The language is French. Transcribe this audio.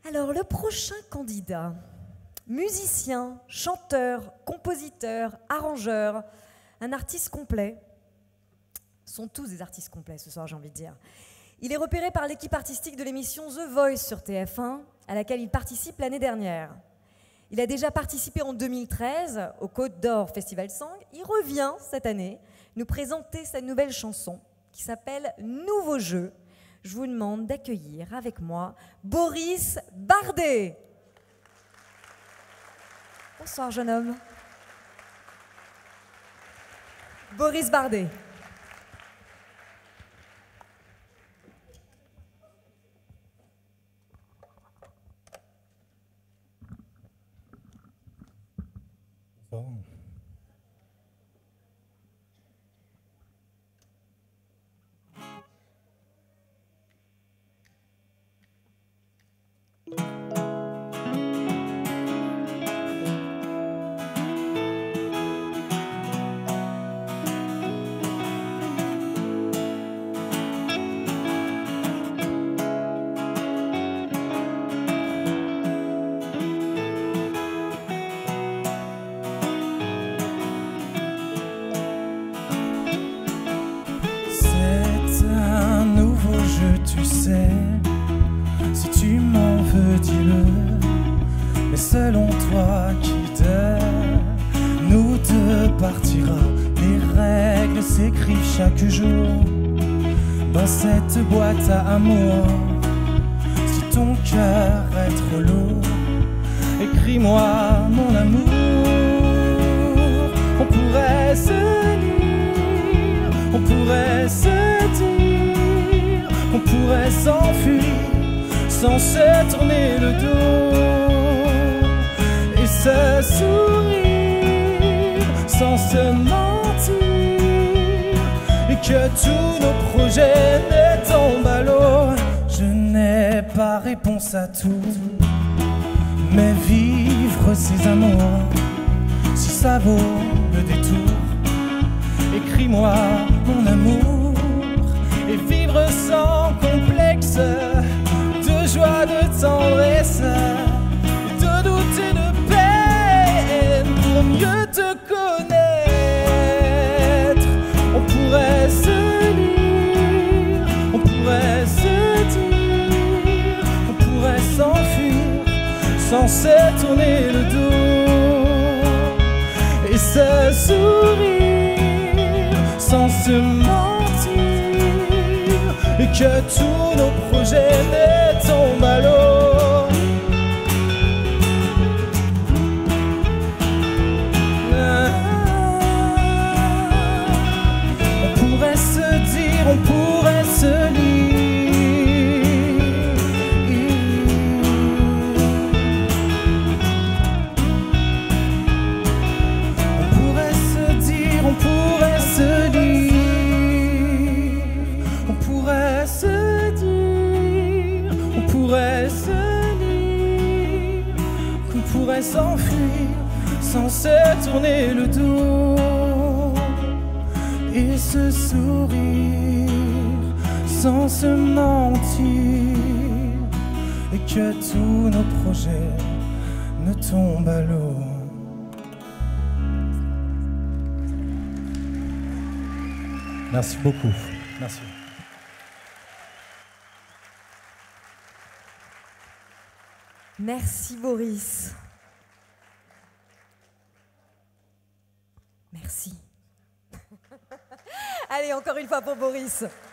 Alors, le prochain candidat, musicien, chanteur, compositeur, arrangeur, un artiste complet, sont tous des artistes complets ce soir, j'ai envie de dire. Il est repéré par l'équipe artistique de l'émission The Voice sur TF1, à laquelle il participe l'année dernière. Il a déjà participé en 2013 au Côte d'Or Festival Song. Il revient cette année nous présenter sa nouvelle chanson qui s'appelle Nouveau jeu. Je vous demande d'accueillir avec moi Boris Bardet. Bonsoir jeune homme. Boris Bardet. Bon. Tu sais, si tu m'en veux, dis-le. Mais selon toi, qui de nous deux partira? Les règles s'écrivent chaque jour dans cette boîte à amour. Si ton cœur est trop lourd, écris-moi mon amour. On pourrait se lire, on pourrait se dire, on pourrait s'enfuir sans se tourner le dos et se sourire sans se mentir, et que tous nos projets ne tombent à l'eau. Je n'ai pas réponse à tout, mais vivre ces amours, si ça vaut le détour, écris-moi mon amour. Et vivre sans complexe, de joie, de tendresse, de doute et de peine, pour mieux te connaître. On pourrait se lire, on pourrait se dire, on pourrait s'enfuir sans se tourner le dos et se sourire sans se mentir, et que tous nos projets ne tombent à l'eau. On pourrait se dire, on pourrait se lire. On pourrait se dire, on pourrait se lire. On pourrait se dire, on pourrait se lire, qu'on pourrait s'enfuir sans se tourner le dos et se sourire sans se mentir, et que tous nos projets ne tombent à l'eau. Merci beaucoup. Merci. Merci Boris. Merci. Allez, encore une fois pour Boris.